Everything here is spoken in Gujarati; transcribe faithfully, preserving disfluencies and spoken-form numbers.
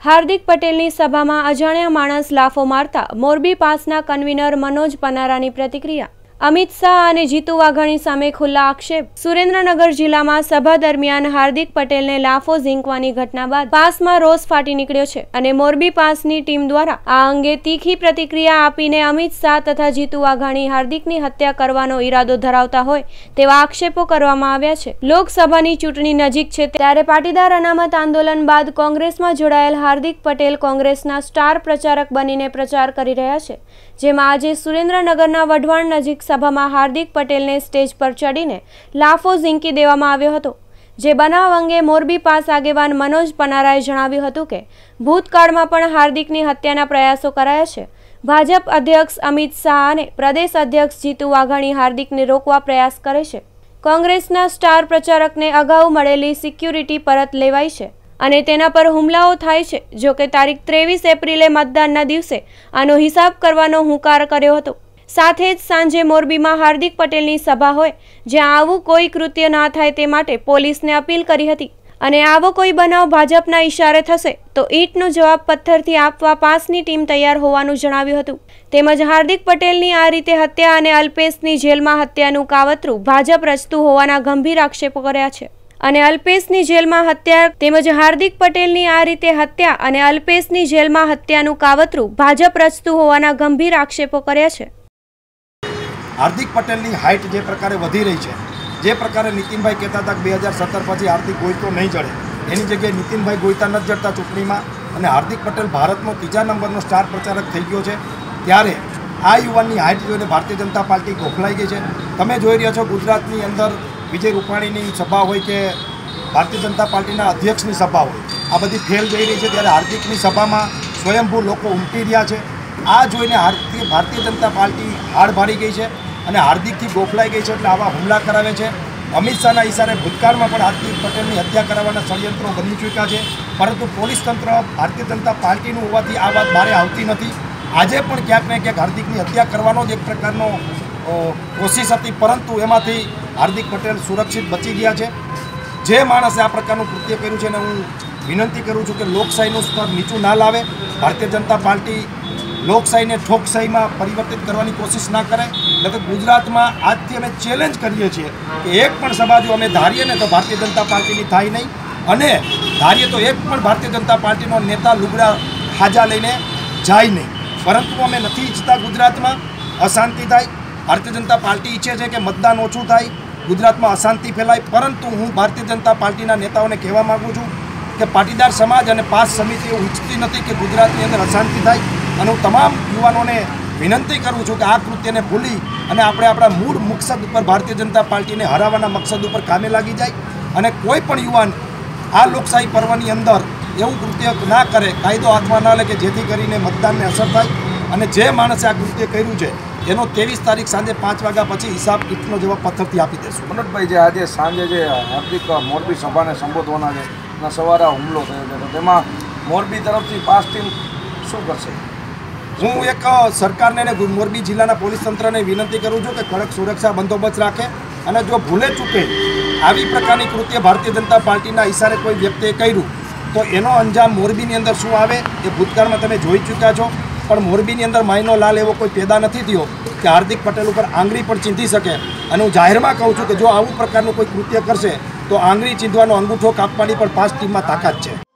हार्दिक पटेलनी सभामां अजाण्या माणस लाफो मारता मोरबी पासना कन्वीनर मनोज पनारानी प्रतिक्रिया। अमित शाह અને જીતુ વાઘાણી સામે ખુલ્લા આક્ષેપ। સુરેન્દ્રનગર જિલ્લામાં સભા દરમિયાન હાર્દિક પટેલને લાફો ઝીંકવાની ઘટના બાદ પાસમાં રોષ ફાટી નીકળ્યો છે અને મોરબી પાસની ટીમ દ્વારા આ અંગે તીખી પ્રતિક્રિયા આપીને અમિત શાહ તથા જીતુ વાઘાણી હાર્દિકની હત્યા કરવાનો ઈરાદો ધરાવતા હોય તેવા આક્ષેપો કરવામાં આવ્યા છે। લોકસભાની ચૂંટણી નજીક છે ત્યારે પાટીદાર અનામત આંદોલન બાદ કોંગ્રેસમાં જોડાયેલ હાર્દિક પટેલ કોંગ્રેસના સ્ટાર પ્રચારક બનીને પ્રચાર કરી રહ્યા છે, જેમાં આજે સુરેન્દ્રનગરના વઢવાણ નજીક સભામાં હાર્દિક પટેલને સ્ટેજ પર ચડીને લાફો ઝીંકી દેવામાં આવ્યો હતો। જે બનાવ અંગે મોરબી પાસ આગેવાન મનોજ પનારાએ જણાવ્યું હતું કે ભૂતકાળમાં પણ હાર્દિકની હત્યાના પ્રયાસો કરાયા છે। ભાજપ અધ્યક્ષ અમિત શાહ અને પ્રદેશ અધ્યક્ષ જીતુ વાઘાણી હાર્દિકને રોકવા પ્રયાસ કરે છે। કોંગ્રેસના સ્ટાર પ્રચારકને અગાઉ મળેલી સિક્યુરિટી પરત લેવાઈ છે અને તેના પર હુમલાઓ થાય છે। જો કે તારીખ ત્રેવીસ એપ્રિલે મતદાનના દિવસે આનો હિસાબ કરવાનો હુંકાર કર્યો હતો। સાથે જ સાંજે મોરબીમાં હાર્દિક પટેલની સભા હોય જ્યાં આવું કોઈ કૃત્ય ના થાય તે માટે પોલીસને અપીલ કરી હતી અને આવો કોઈ બનાવ ભાજપના ઈશારે થશે તો ઈંટનો જવાબ પથ્થરથી આપવા પાસની ટીમ તૈયાર હોવાનું જણાવ્યું હતું। તેમજ હાર્દિક પટેલની આ રીતે હત્યા અને અલ્પેશની જેલમાં હત્યાનું કાવતરું ભાજપ રચતું હોવાના ગંભીર આક્ષેપો કર્યા છે અને અલ્પેશની જેલમાં હત્યા તેમજ હાર્દિક પટેલની આ રીતે હત્યા અને અલ્પેશની જેલમાં હત્યાનું કાવતરું ભાજપ રચતું હોવાના ગંભીર આક્ષેપો કર્યા છે। हार्दिक पटेल की हाइट जे प्रकार वधी रही है, जे प्रकार नितिन भाई कहता था कि बे हज़ार सत्तर पछी हार्दिक गोईतो नहीं जड़े, एनी जगह नितिन भाई गोईता न जड़ता चूंटणी में और हार्दिक पटेल भारत में तीजा नंबर स्टार प्रचारक थी गयो है। त्यारे आ युवानी हाइट जोईने भारतीय जनता पार्टी गोखलाई गई है। तमे जोई रह्या छो गुजरातनी अंदर विजय रूपाणीनी सभा होय के भारतीय जनता पार्टीना अध्यक्षनी सभा होय, आ बधी फेल जई रही है। त्यारे हार्दिकनी सभामां स्वयंभू लोको उमटी रह्या छे। आ जोईने भारतीय भारतीय जनता पार्टी हाड़ भारी गई है અને હાર્દિકથી ગોખલાઈ ગઈ છે એટલે આવા હુમલા કરાવે છે। અમિત શાહના ઈશારે ભૂતકાળમાં પણ હાર્દિક પટેલની હત્યા કરાવવાના ષડયંત્રો બની ચૂક્યા છે, પરંતુ પોલીસ તંત્ર ભારતીય જનતા પાર્ટીનું હોવાથી આ વાત બહાર આવતી નથી। આજે પણ ક્યાંક ને ક્યાંક હાર્દિકની હત્યા કરવાનો જ એક પ્રકારનો કોશિશ હતી, પરંતુ એમાંથી હાર્દિક પટેલ સુરક્ષિત બચી ગયા છે। જે માણસે આ પ્રકારનું કૃત્ય કર્યું છે એને હું વિનંતી કરું છું કે લોકશાહીનું સ્તર નીચું ના લાવે। ભારતીય જનતા પાર્ટી લોકશાही ने ठोकशाही में परिवर्तित करने कोशिश ना करे। એટલે गुजरात में आज थी अमे चेलेंज करीए छीए कि एक पण सभा जो अमे धारीए ने तो भारतीय जनता पार्टी की थाय नहीं, अने धारीए तो एक पण भारतीय जनता पार्टी नो नेता लुगड़ा हाजा लईने जाय नहीं, परंतु अमे नथी इच्छता गुजरात में अशांति थाय। भारतीय जनता पार्टी इच्छे छे कि मतदान ओछुं थाय, गुजरात में अशांति फैलाय, परंतु हूँ भारतीय जनता पार्टी नेताओने कहेवा मांगू छूँ कि पाटीदार समाज और पास समिति एवं इच्छती नहीं कि गुजरात अंदर अशांति थाय। અને હું તમામ યુવાનોને વિનંતી કરું છું કે આ કૃત્યને ભૂલી અને આપણે આપણા મૂળ મકસદ ઉપર ભારતીય જનતા પાર્ટીને હરાવવાના મકસદ ઉપર કામે લાગી જાય અને કોઈ પણ યુવાન આ લોકશાહી પર્વની અંદર એવું કૃત્ય ના કરે, કાયદો હાથમાં ના લે કે જેથી કરીને મતદાનને અસર થાય। અને જે માણસે આ કૃત્ય કર્યું છે એનો ત્રેવીસ તારીખ સાંજે પાંચ વાગ્યા પછી હિસાબ ઈંટનો જવાબ પથ્થરથી આપી દેશું। મનોજભાઈ, જે આજે સાંજે જે હાર્દિક મોરબી સભાને સંબોધવાના છે અને સવારે હુમલો થયો છે, તો તેમાં મોરબી તરફથી પાસ ટીમ શું કરશે? હું એક સરકારને અને મોરબી જિલ્લાના પોલીસ તંત્રને વિનંતી કરું છું કે કડક સુરક્ષા બંદોબસ્ત રાખે અને જો ભૂલે ચૂકે આવી પ્રકારની કૃત્ય ભારતીય જનતા પાર્ટીના ઈશારે કોઈ વ્યક્તિએ કર્યું તો એનો અંજામ મોરબીની અંદર શું આવે એ ભૂતકાળમાં તમે જોઈ ચૂક્યા છો। પણ મોરબીની અંદર માયનો લાલ એવો કોઈ પેદા નથી થયો કે હાર્દિક પટેલ ઉપર આંગળી પણ ચીંધી શકે। અને હું જાહેરમાં કહું છું કે જો આવું પ્રકારનું કોઈ કૃત્ય કરશે તો આંગળી ચીંધવાનો અંગૂઠો કાપવાની પણ પાસ ટીમમાં તાકાત છે।